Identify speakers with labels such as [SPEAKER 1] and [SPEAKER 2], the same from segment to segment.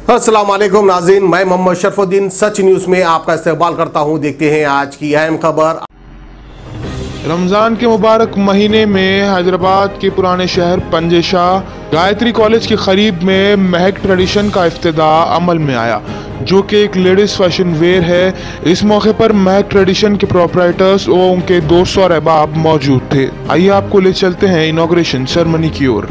[SPEAKER 1] अस्सलाम वालेकुम नाज़रीन, मैं मोहम्मद शरफुद्दीन सच न्यूज़ में आपका इस्तकबाल करता हूं। देखते हैं आज की अहम खबर।
[SPEAKER 2] रमज़ान के मुबारक महीने में हैदराबाद के पुराने शहर पंजेशाह गायत्री कॉलेज के करीब में महक ट्रेडिशन का इफ्तिताह अमल में आया, जो कि एक लेडीज़ फैशन वेयर है। इस मौके पर महक ट्रेडिशन के प्रोपराइटर्स और उनके दोस्त और अहबाब मौजूद थे। आइए आपको ले चलते हैं इनॉग्रेशन सेरेमनी की ओर।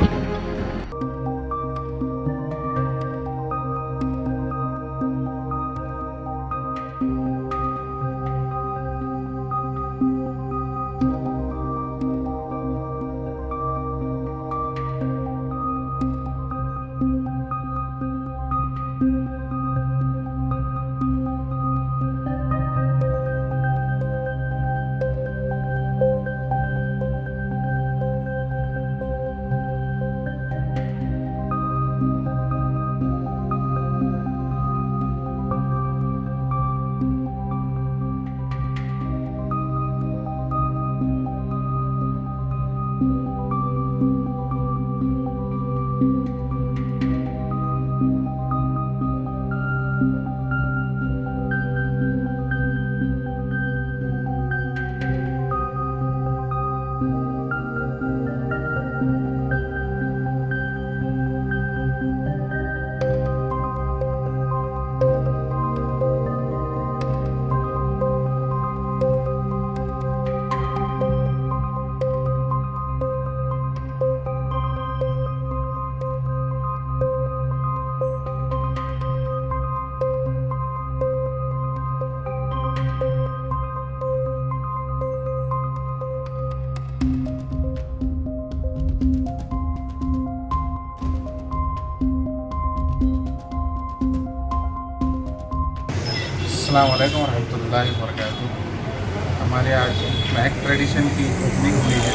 [SPEAKER 3] अस्सलाम वालेकुम रहमतुल्लाहि व बरकातुहू। हमारे आज महक ट्रेडिशन की ओपनिंग हुई है।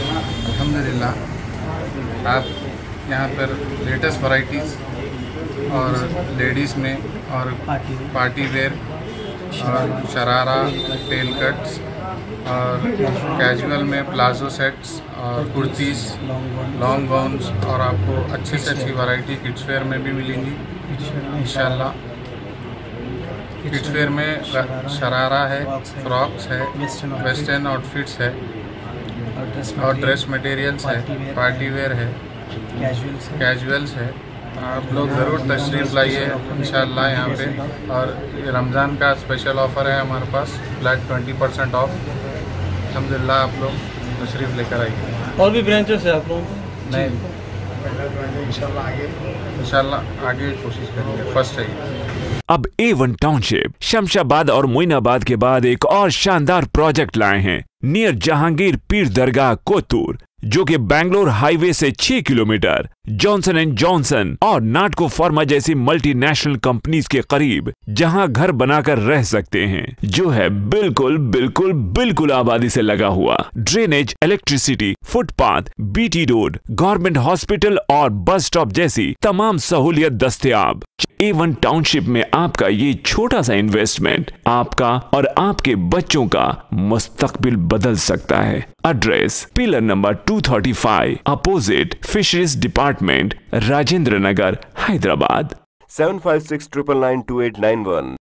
[SPEAKER 3] अल्हम्दुलिल्लाह आप यहाँ पर लेटेस्ट वैरायटीज़ और लेडीज़ में और पार्टी वेयर और शरारा, टेल कट्स और कैजुअल में प्लाजो सेट्स और कुर्तीज़, लॉन्ग गाउन्स और आपको अच्छे से अच्छी वैरायटी किड्स वेयर में भी मिलेंगी इंशाल्लाह। किड्स वेयर में शरारा है, फ्रॉक्स है, वेस्टर्न आउटफिट्स है और ड्रेस मटेरियल्स है, पार्टी वेयर है, कैजुअल्स है। आप लोग ज़रूर तशरीफ़ लाइए इंशाल्लाह यहाँ पे। और रमज़ान का स्पेशल ऑफ़र है हमारे पास, फ्लैट 20% ऑफ। अल्हम्दुलिल्लाह आप लोग तशरीफ़ लेकर आइए।
[SPEAKER 4] और भी ब्रांचेस है आप लोगों को?
[SPEAKER 3] नहीं, इंशाल्लाह आगे कोशिश करेंगे, फर्स्ट चाहिए।
[SPEAKER 5] अब A1 टाउनशिप शमशाबाद और मोइनाबाद के बाद एक और शानदार प्रोजेक्ट लाए हैं नियर जहांगीर पीर दरगाह कोतूर, जो कि बैंगलोर हाईवे से 6 किलोमीटर जॉनसन एंड जॉनसन और नाटको फार्मा जैसी मल्टीनेशनल कंपनीज के करीब, जहां घर बनाकर रह सकते हैं, जो है बिल्कुल बिल्कुल बिल्कुल आबादी से लगा हुआ। Drainage, electricity, footpath, BT road, government hospital और बस स्टॉप जैसी तमाम सहूलियत दस्तयाब। A1 टाउनशिप में आपका ये छोटा सा इन्वेस्टमेंट आपका और आपके बच्चों का मुस्तकबिल बदल सकता है। Address pillar number 235 opposite fisheries department, Rajendra Nagar, Hyderabad.
[SPEAKER 6] 7569928891